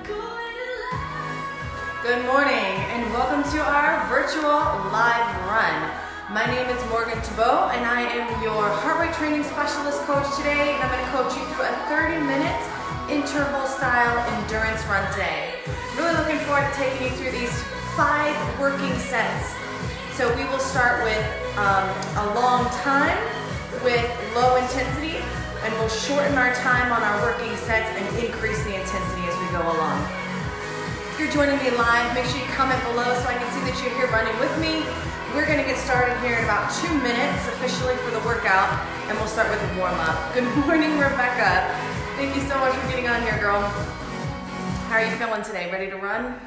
Good morning and welcome to our virtual live run. My name is Morgan Tebeau and I am your heart rate training specialist coach today, and I'm going to coach you through a 30-minute interval style endurance run today. Really looking forward to taking you through these 5 working sets. So we will start with a long time with low intensity, and we'll shorten our time on our working sets and increase the intensity as we go along. If you're joining me live, make sure you comment below so I can see that you're here running with me. We're going to get started here in about 2 minutes officially for the workout, and we'll start with a warm-up. Good morning, Rebecca. Thank you so much for getting on here, girl. How are you feeling today? Ready to run?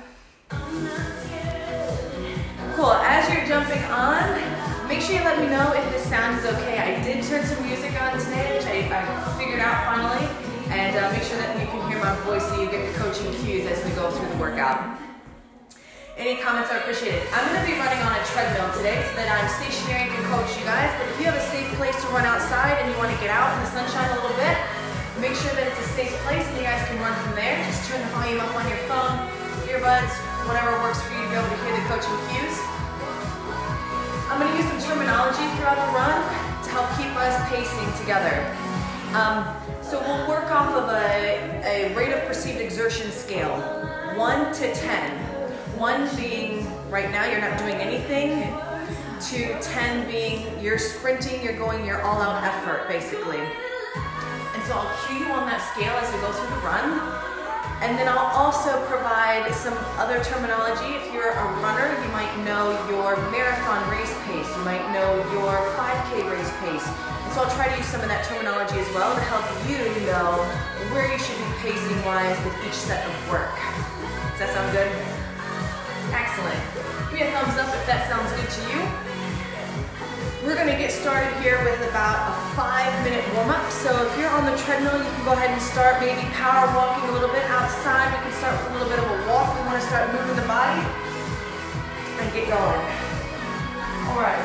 Cool. As you're jumping on, make sure you let me know if this sound is okay. I did turn some music on today, which I figured out finally, and make sure that you can hear my voice so you get the coaching cues as we go through the workout. Any comments are appreciated. I'm going to be running on a treadmill today so that I'm stationary and can coach you guys, but if you have a safe place to run outside and you want to get out in the sunshine a little bit, make sure that it's a safe place and you guys can run from there. Just turn the volume up on your phone, earbuds, whatever works for you to be able to hear the coaching cues. I'm going to use some terminology throughout the run to help keep us pacing together. So we'll work off of a rate of perceived exertion scale, 1 to 10. 1 being right now you're not doing anything, to 10 being you're sprinting, you're going your all-out effort basically. And so I'll cue you on that scale as we go through the run. And then I'll also provide some other terminology. If you're a runner, you might know your marathon race pace. You might know your 5K race pace. And so I'll try to use some of that terminology as well to help you know where you should be pacing-wise with each set of work. Does that sound good? Excellent. Give me a thumbs up if that sounds good to you. We're going to get started here with about a 5-minute warm-up. So if you're on the treadmill, you can go ahead and start maybe power walking a little bit outside. We can start with a little bit of a walk. We want to start moving the body and get going. All right.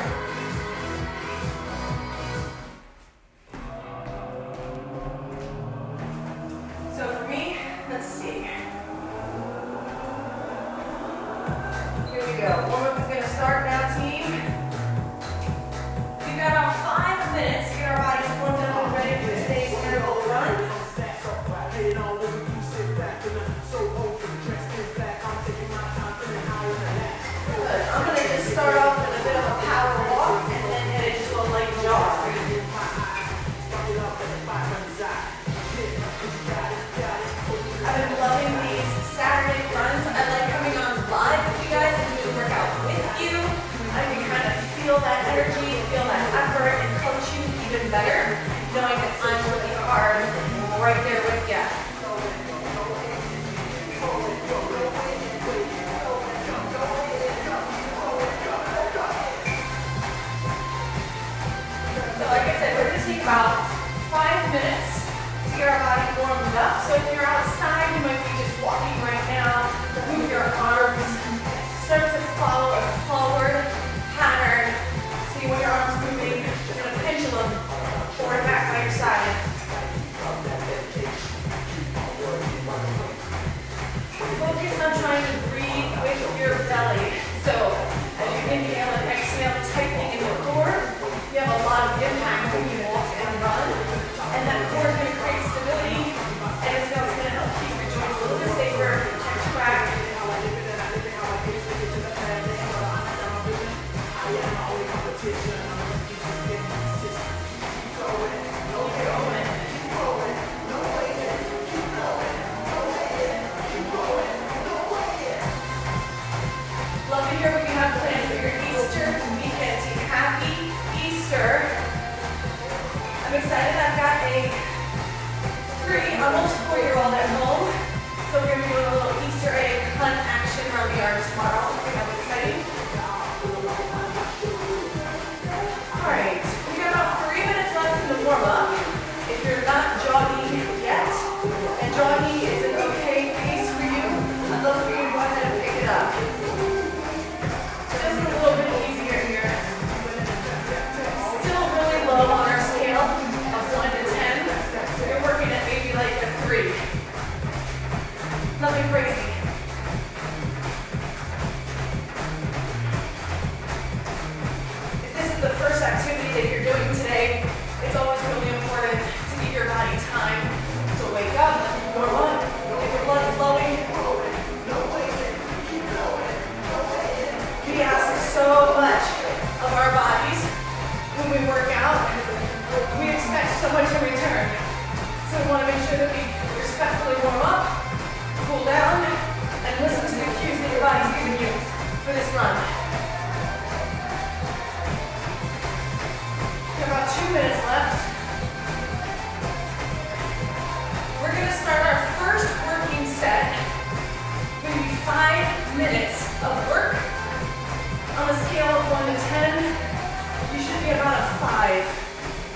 So for me, let's see. Here we go. Warm-up is going to start now, team. We've got about 5 minutes to get our bodies warmed up and ready for today's interval run. Good. I'm going to just start off with a bit of a power walk and then head into a light jog. I've been loving these Saturday runs. I like coming on live with you guys and doing the workout with you. I can kind of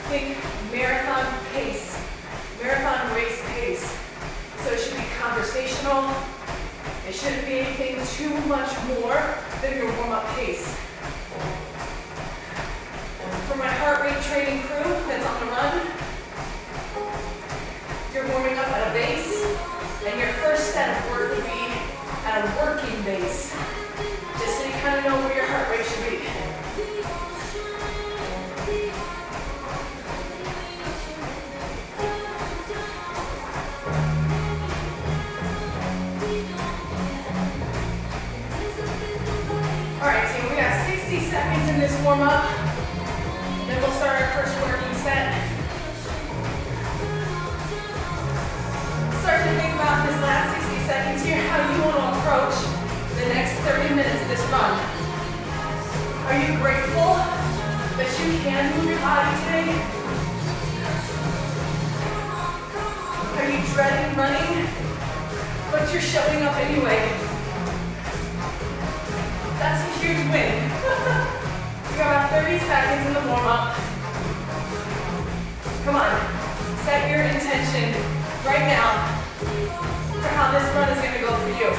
Think marathon pace, marathon race pace. So it should be conversational. It shouldn't be anything too much more than your warm-up pace. For my heart rate training crew that's on the run, you're warming up at a base, and your first set of work would be at a working base, just so you kind of know where your heart rate should be. All right, team, we got 60 seconds in this warm-up. Then we'll start our first working set. Start to think about this last 60 seconds here, how you want to approach the next 30 minutes of this run. Are you grateful that you can move your body today? Are you dreading running, but you're showing up anyway? That's a huge win. We got about 30 seconds in the warm-up. Come on, set your intention right now for how this run is going to go for you.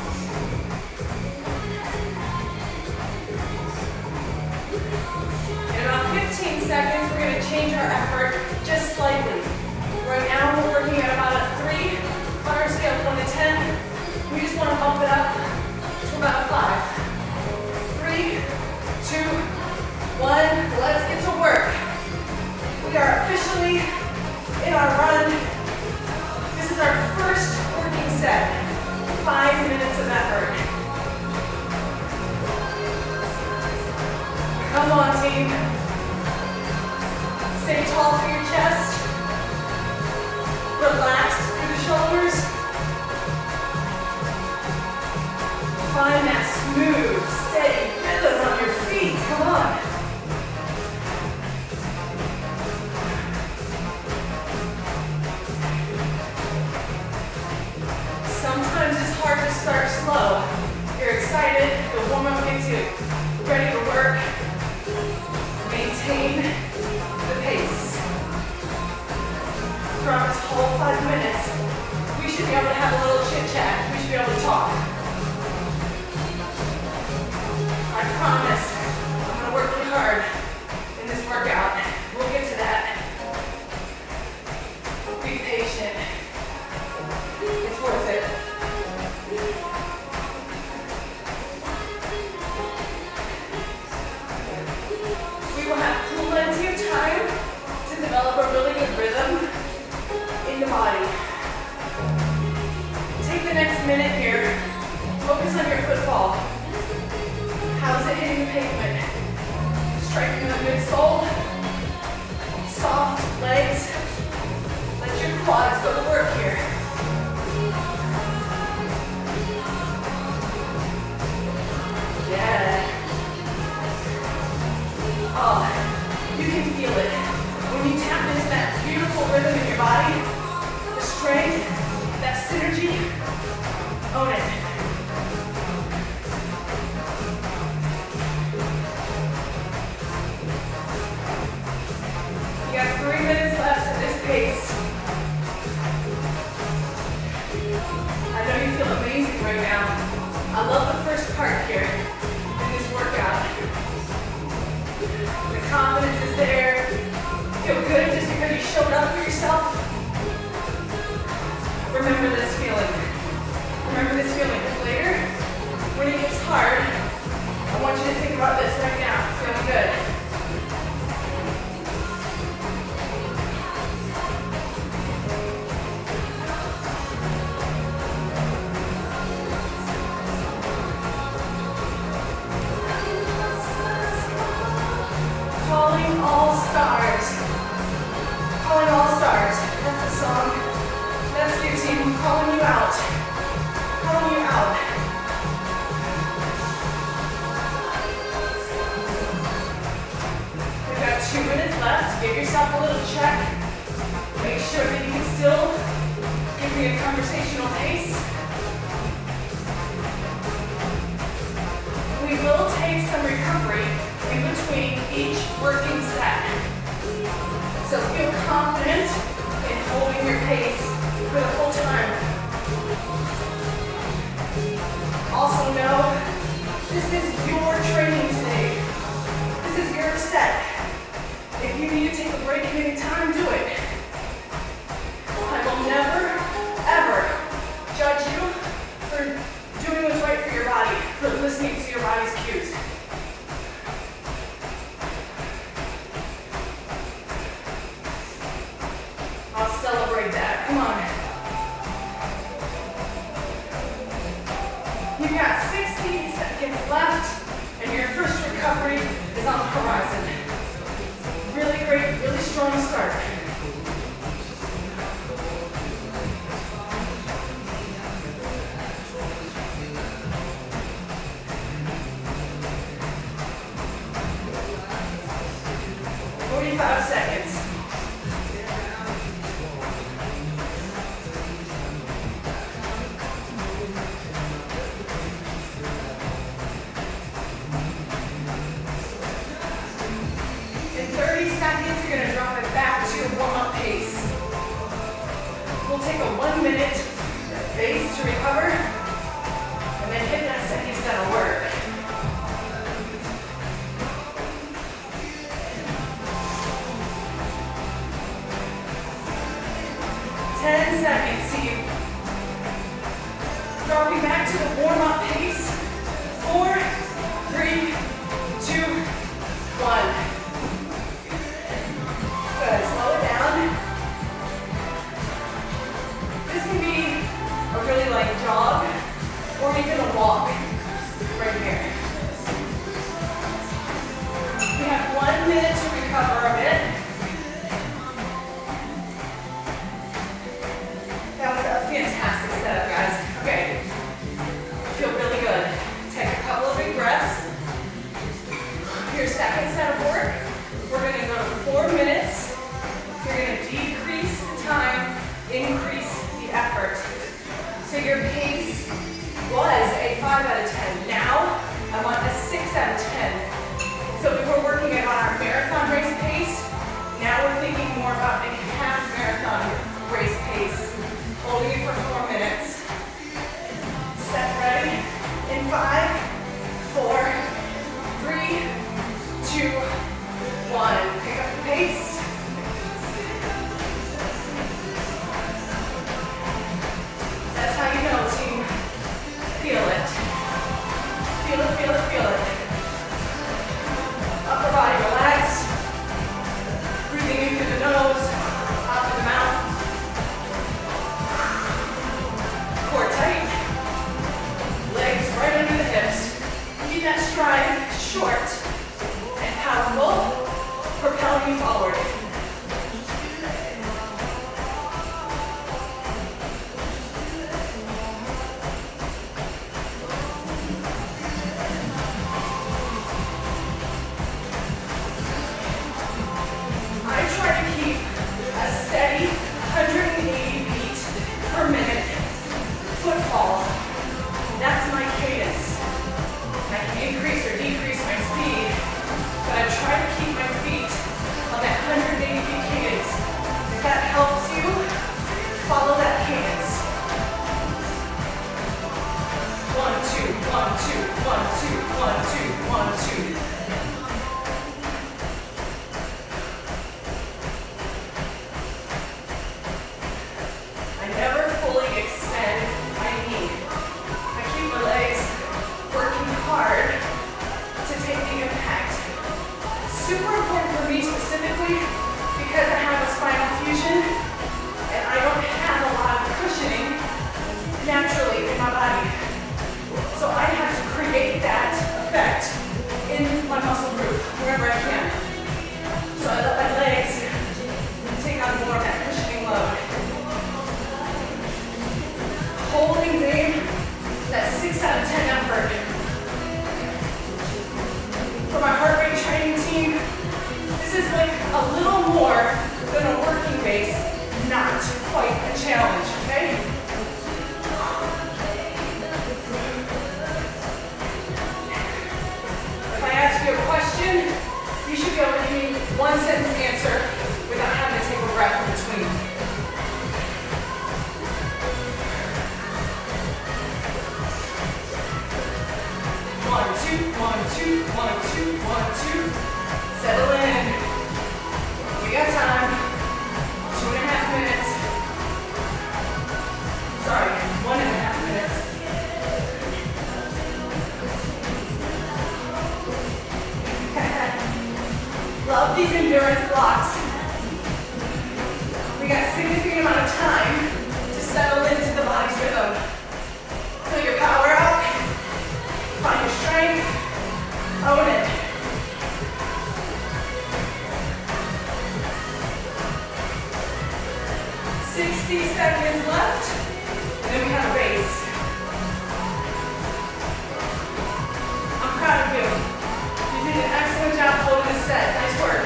In about 15 seconds, we're going to change our effort just slightly. Right now, we're working at about a 3 on our scale of 1 to 10. We just want to bump it up to about a 5. 3, 2, 1, let's get to work. We are officially in our run. This is our first working set. 5 minutes of effort. Come on, team. Stay tall through your chest. Relax through the shoulders. Find that smooth, steady rhythm on your feet. Come on. Sometimes it's hard to start slow. You're excited, the warm-up gets you ready to work. Maintain the pace. Throughout this whole 5 minutes, we should be able to have a little chit-chat. We should be able to talk. I promise I'm going to work really hard in this workout. We'll get to that. Be patient. It's worth it. We will have plenty of time to develop a really good rhythm in the body. Take the next minute here. Focus on your footfall. How's it hitting the pavement? Striking the midsole. Soft legs. Let your quads go to work here. Yeah. Oh, you can feel it. When you tap into that beautiful rhythm in your body, the strength, that synergy, own it. You got 3 minutes left at this pace. I know you feel amazing right now. I love the first part here in this workout. The confidence is there. Feel good just because you showed up for yourself. Remember this feeling. Remember this feeling, because later, when it gets hard, I want you to think about this right now. Feeling good. Calling all stars. Calling all stars. That's the song. That's your team. I'm calling you out. Calling you out. We've got 2 minutes left. Give yourself a little check. Make sure that you can still give me a conversational pace. We will take some recovery in between each working set. So So feel confident in holding your pace for the full time. Also know, this is your training today. This is your set. If you need to take a break at any time, do it. I will never, ever judge you for doing what's right for your body, for listening to your body's cues. I'll celebrate that. Come on. You've got 60 seconds left, and your first recovery is on the horizon. Really great, really strong start. Seconds. In 30 seconds, you're going to drop it back to your warm-up pace. We'll take a 1 minute base to recover, and then hit that second set of work. 10 seconds, Steve. Dropping back to the warm-up pace. 4, 3, 2, 1. Good, slow it down. This can be a really light jog, or even a walk right here. We have 1 minute to recover a bit. Fantastic setup, guys. Okay, feel really good. Take a couple of big breaths. Your second set of work, we're going to go to 4 minutes. You're going to decrease the time, increase the effort. So your pace was a 5 out of 10. Now, I want a 6 out of 10. So we were working on our marathon race pace. Now we're thinking more about a half marathon race pace. Holding it for 4 minutes. Set ready. In 5, 4, 3, 2, 1. Pick up the pace. That's how you know, team. Feel it. Feel it, feel it, feel it. Upper body relaxed. Breathing in through the nose, out through the mouth. Core tight, legs right under the hips. Keep that stride short and powerful, propelling you forward. I try to keep a steady 180 beats per minute. Footfall. That's my cadence. I can increase or decrease my speed, but I try to keep my feet on that 180 beat cadence. If that helps you, follow that cadence. 1, 2, 1, 2, 1, 2, 1, 2. I never fully extend my knee. I keep my legs working hard to take the impact. It's super important for me specifically because I have a spinal fusion and I don't have a lot of cushioning naturally in my body. So I have to create that effect in my muscle group wherever I can. So I let my legs take on more of that cushioning load. Holding that 6 out of 10 effort. For my heart rate training team, this is like a little more than a working base, not quite a challenge, okay? 2, 1, 2, 1, 2. Settle in. We got time. 2.5 minutes. Sorry, 1.5 minutes. Love these endurance blocks. We got a significant amount of time to settle into the body's rhythm. Feel your power up. Find your strength. Own it. "60 seconds left, and then we have a base. I'm proud of you. You did an excellent job holding this set. Nice work.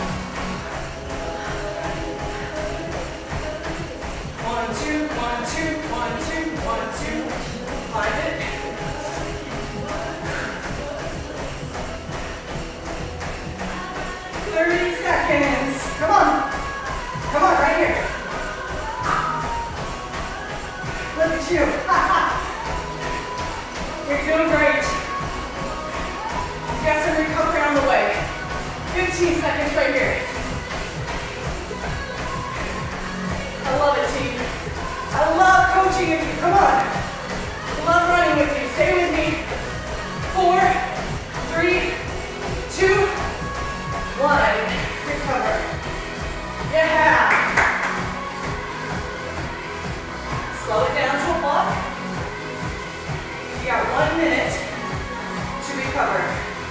1, 2, 1, 2, 1, 2, 1, 2. Find it. Seconds. Come on. Come on, right here. Look at you. You're doing great. You've got some recovery on the way. 15 seconds right here. I love it, team. I love coaching with you. Come on. I love running with you. Stay with me. 4, 3, 2, 1. Recover. Yeah. Slow it down to a walk. You got 1 minute to recover.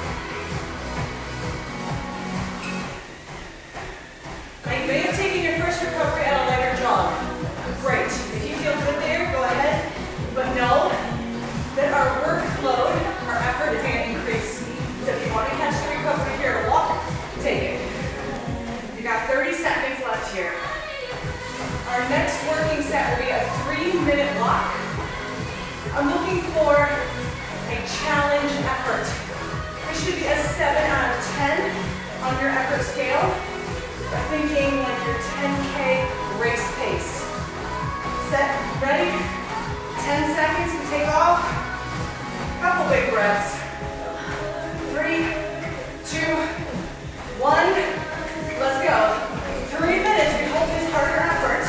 Now you may have taken your first recovery at a lighter jog. Great. If you feel good there, go ahead. But know that our workload, our effort is going to increase. So if you want to catch the recovery here at a walk, take it. You got 30 seconds left here. Our next working set will be a 3-minute block. I'm looking for a challenge effort. This should be a 7 out of 10 on your effort scale. I'm thinking like your 10K race pace. Set, ready? 10 seconds, we take off. Couple big breaths. 3, 2, 1. Let's go. 3 minutes, we hold this harder effort.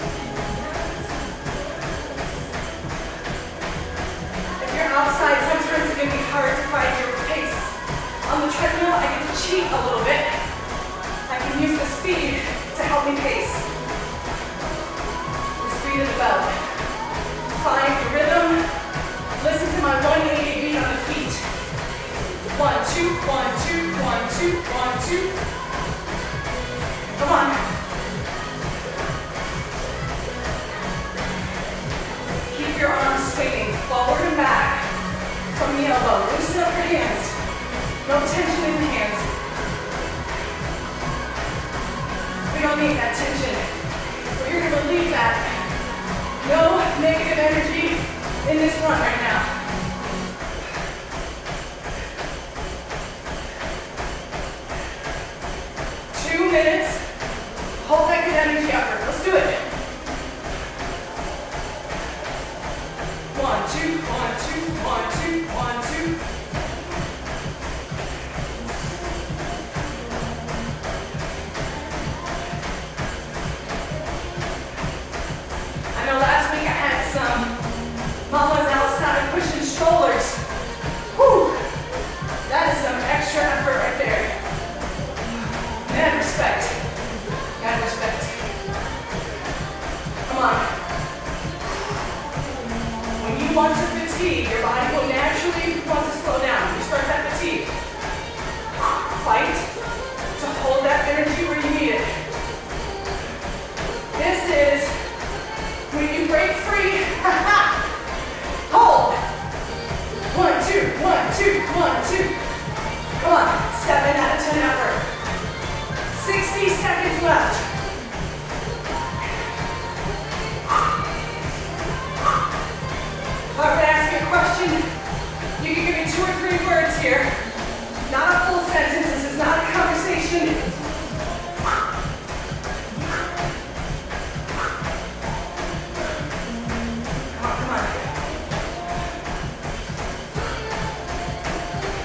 If you're outside, sometimes it can be hard to find your pace. On the treadmill, I get to cheat a little bit. I can use the speed to help me pace. The speed of the belt. Find the rhythm. Listen to my 180 beat on the feet. 1, 2, 1, 2, 1, 2, 1, 2. Come on. Keep your arms swinging forward and back from the elbow. Loosen up your hands. No tension in the hands. We don't need that tension. We're here to relieve that. No negative energy in this run right now. Minutes. Hold that good energy effort. Let's do it. 1, 2, 1, 2, 1, 2, 1, 2. I know last week I had some mamas outside pushing strollers. Whew. That is some extra effort right there. Mad respect. Mad respect. Come on. When you want to fatigue, your body will naturally want to slow down. You start that fatigue. Fight to hold that energy where you need it. This is when you break free. Hold. 1, 2, 1, 2, 1, 2. Come on. 7 out of 10 effort. 60 seconds left. If I were to ask you a question, you can give me 2 or 3 words here. Not a full sentence. This is not a conversation. Come on, come on.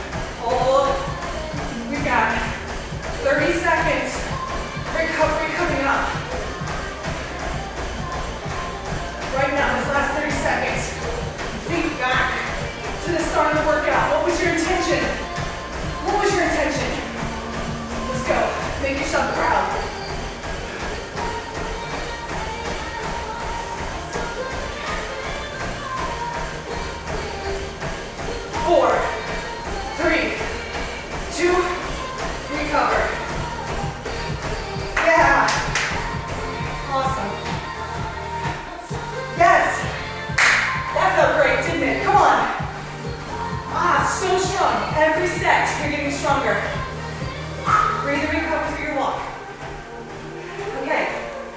4, 3, 2, recover. Yeah. Awesome. Yes. That felt great, didn't it? Come on. Ah, so strong. Every set, you're getting stronger. Breathe and recover through your walk. Okay.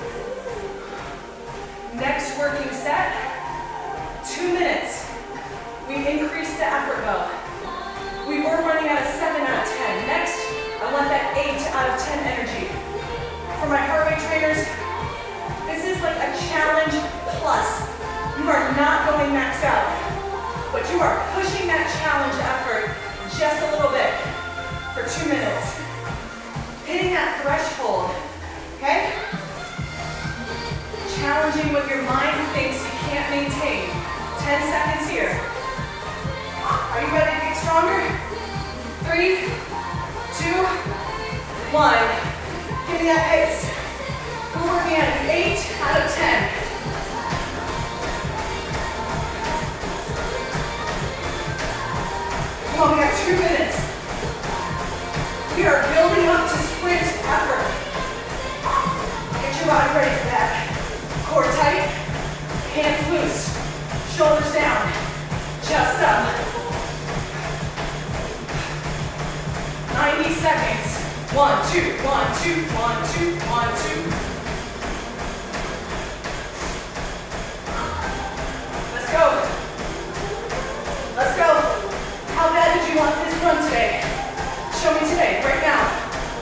Next working set, 2 minutes. We increased the effort though. We were running at a 7 out of 10. Next, I want that 8 out of 10 energy. For my heart rate trainers, this is like a challenge plus. You are not going maxed out, but you are pushing that challenge effort just a little bit for 2 minutes. Hitting that threshold, okay? Challenging what your mind thinks you can't maintain. 10 seconds here. Are you ready to get stronger? 3, 2, 1. Give me that pace. We're working at an 8 out of 10. Come on, we got 2 minutes. We are building up to sprint effort. Get your body ready for that. Core tight, hands loose, shoulders down, chest up. 90 seconds. 1, 2, 1, 2, 1, 2, 1, 2. Let's go. Let's go. How bad did you want this run today? Show me today, right now.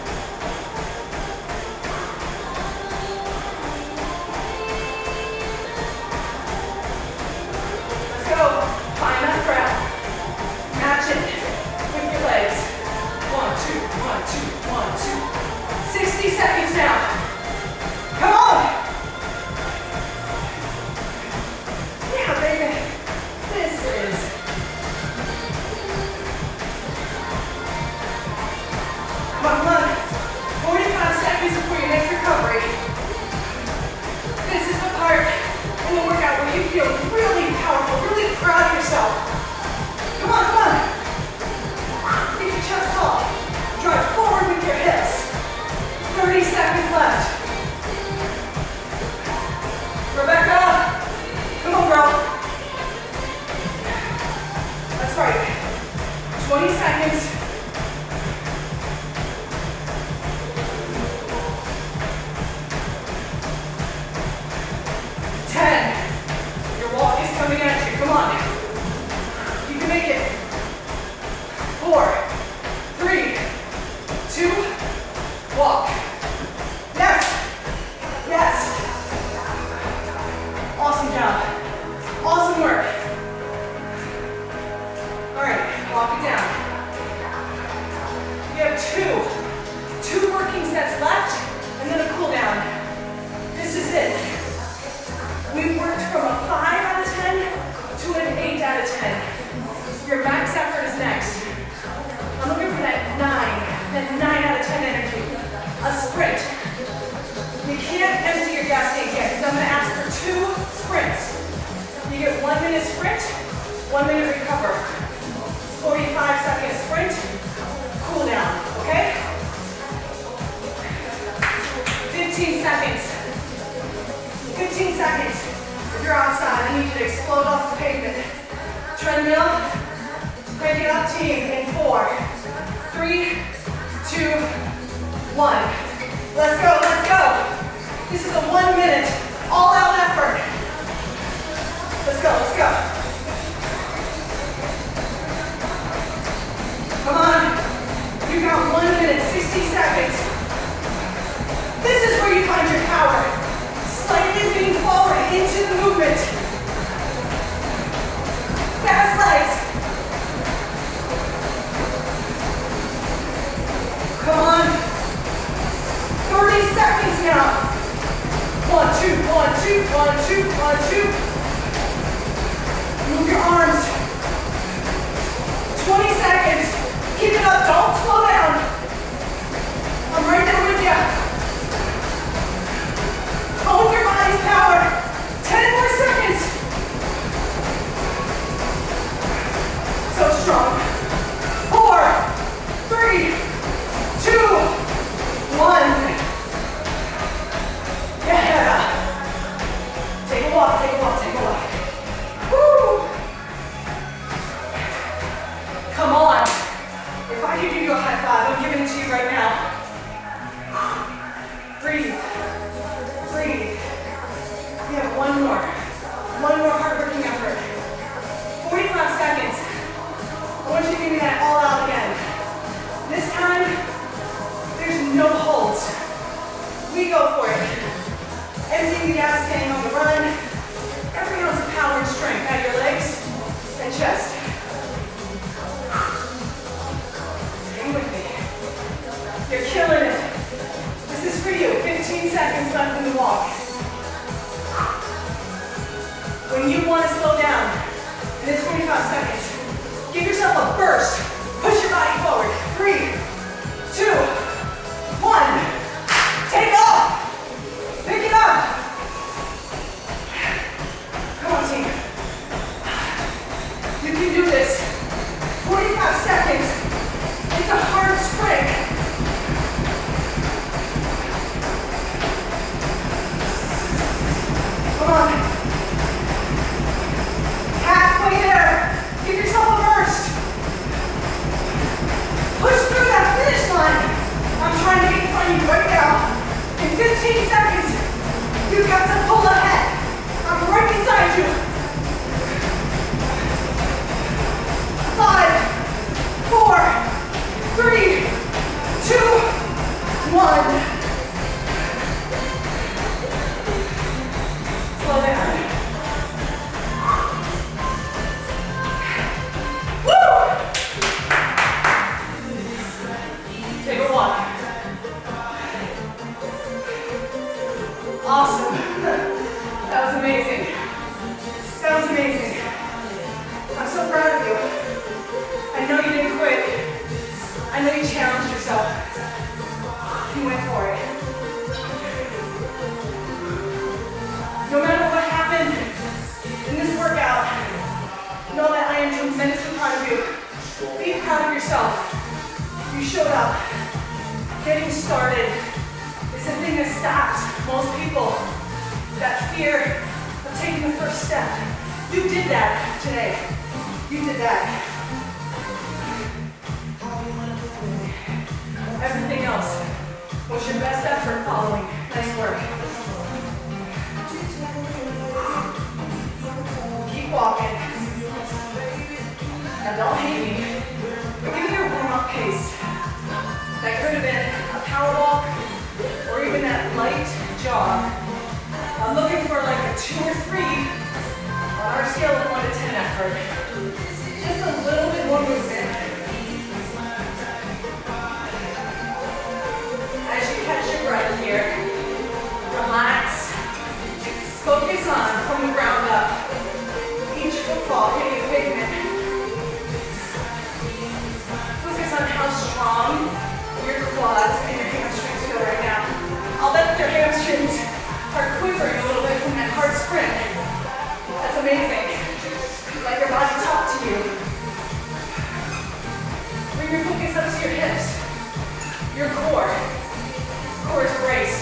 Let's go. Find that crowd. Match it with your legs. 1, 2, 1, 2, 1, 2. 60 seconds now. Come on. Yeah, baby. This is. Come on, come on. 45 seconds before your next recovery. This is the part in the workout where you feel really powerful, really proud of yourself. Come on, come on. Get your chest tall. Drive forward with your hips. 30 seconds left. Rebecca, come on, girl. That's right. 20 seconds. 10. Your walk is coming at you. Come on. You can make it. 4, 3, 2, walk. Yes. Yes. Awesome job. Awesome work. All right, walk it down. giving that all out again. This time, there's no holds. We go for it. Emptying the gas tank on the run. Every ounce of power and strength out of your legs and chest. Hang with me. You're killing it. This is for you. 15 seconds left in the walk. When you want to slow down, and it's 45 seconds, give yourself a burst. Push your body forward. 3, 2, 1. Take off. Pick it up. Come on, team. You can do this. 45 seconds. It's a hard sprint. Come on. Halfway there. Give yourself a burst. Push through that finish line. I'm trying to get in front of you right now. In 15 seconds, you've got to pull ahead. I'm right beside you. 5, 4, 3, 2, 1. Slow down. Woo! Take a walk. Awesome. That was amazing. That was amazing. I'm so proud of you. I know you didn't quit. I know you challenged yourself. You went for it. No matter what happened in this workout, know that I am tremendously proud of you. Be proud of yourself. You showed up. Getting started is the thing that stops most people. That fear of taking the first step. You did that today. You did that. Everything else was your best effort following. Nice work. Keep walking. Now don't hate me, but give me your warm-up pace. That could have been a power walk or even that light jog. I'm looking for like a 2 or 3 on our scale of 1 to 10 effort. Just a little bit more movement. As you catch your breath here, relax. Focus on from the ground up. Each footfall hitting the pavement. Focus on how strong your quads and your hamstrings feel right now. I'll bet your hamstrings are quivering a little bit from that hard sprint. That's amazing. Let your body talk to you. Bring your focus up to your hips. Your core. Core is braced.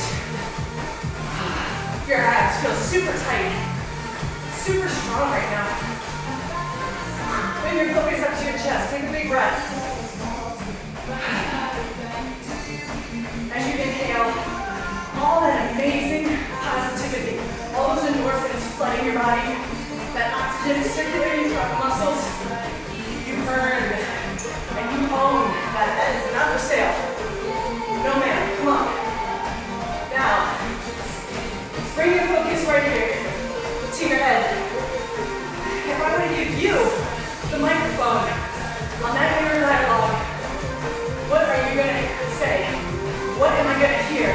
Your abs feel super tight. Super strong right now. Bring your focus up to your chest. Take a big breath. As you inhale, all that amazing positivity, all those endorphins flooding your body, that oxygen circulating throughout the muscles, you earned and you own that. That is not for sale. No man, come on. Now, bring your focus right here to your head. If I were to give you the microphone on that inner dialogue, what are you going to say? What am I going to hear?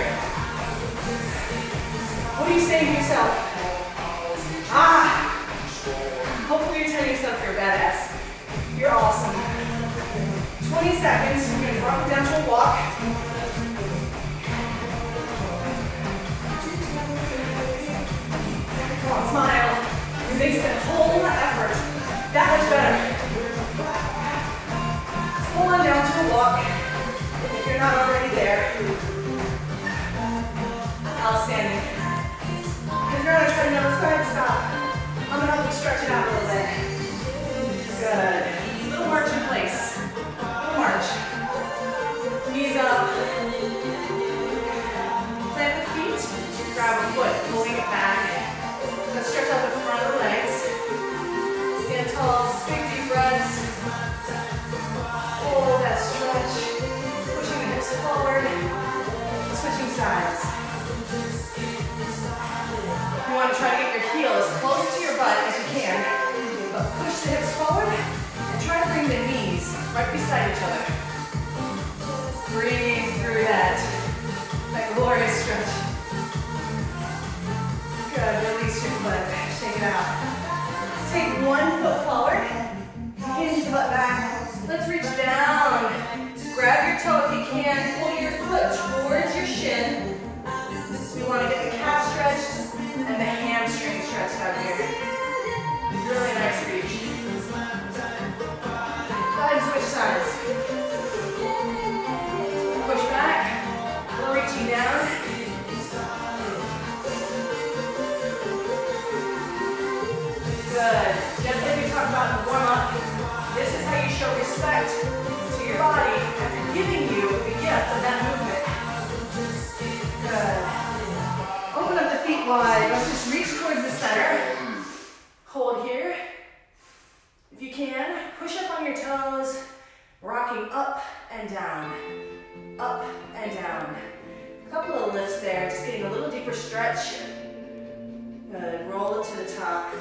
What are you saying to yourself? Hopefully you're telling yourself you're a badass. You're awesome. 20 seconds, we're going to drop it down to a walk. Come on, smile. It makes the whole effort that much better. Pull on down to a walk if you're not already there. Outstanding. If you're on a treadmill, let's go ahead and stop. I'm going to help you stretch it out a little bit. Good. Little march in place. Little march. Knees up. Plant the feet. Grab a foot, pulling it back. Let's stretch out the front of the legs. Stand tall. Big deep breaths. bring the knees right beside each other. Breathe through that glorious stretch. Good, release your foot, shake it out. Take 1 foot forward, hinge the butt back. Let's reach down. Grab your toe if you can, pull your foot towards your shin. We want to get the calf stretched and the hamstring stretched out here. Really nice reach. Go ahead and switch sides. Push back. We're reaching down. Good. Just like we talked about in the warm-up, this is how you show respect to your body after giving you the gift of that movement. Good. Open up the feet wide. Let's just reach towards the center. Hold here. If you can, push up on your toes, rocking up and down. Up and down. A couple of lifts there, just getting a little deeper stretch. Good. Roll it to the top.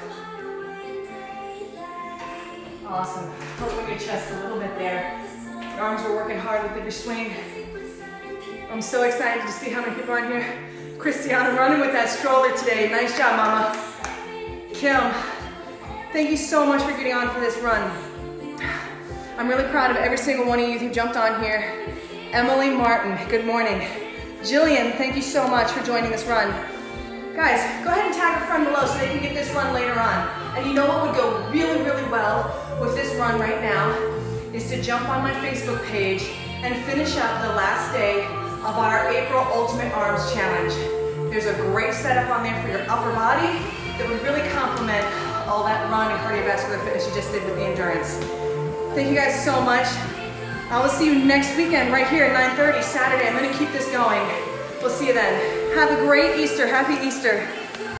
Awesome. Open your chest a little bit there. Your arms are working hard with every swing. I'm so excited to see how many people are in here. Christiana running with that stroller today. Nice job, Mama. Kim, thank you so much for getting on for this run. I'm really proud of every single one of you who jumped on here. Emily Martin, good morning. Jillian, thank you so much for joining this run. Guys, go ahead and tag a friend below so they can get this run later on. And you know what would go really, really well with this run right now is to jump on my Facebook page and finish up the last day of our April Ultimate Arms Challenge. There's a great setup on there for your upper body that would really complement all that run and cardiovascular fitness you just did with the endurance. Thank you guys so much. I will see you next weekend right here at 9:30 Saturday. I'm going to keep this going. We'll see you then. Have a great Easter. Happy Easter.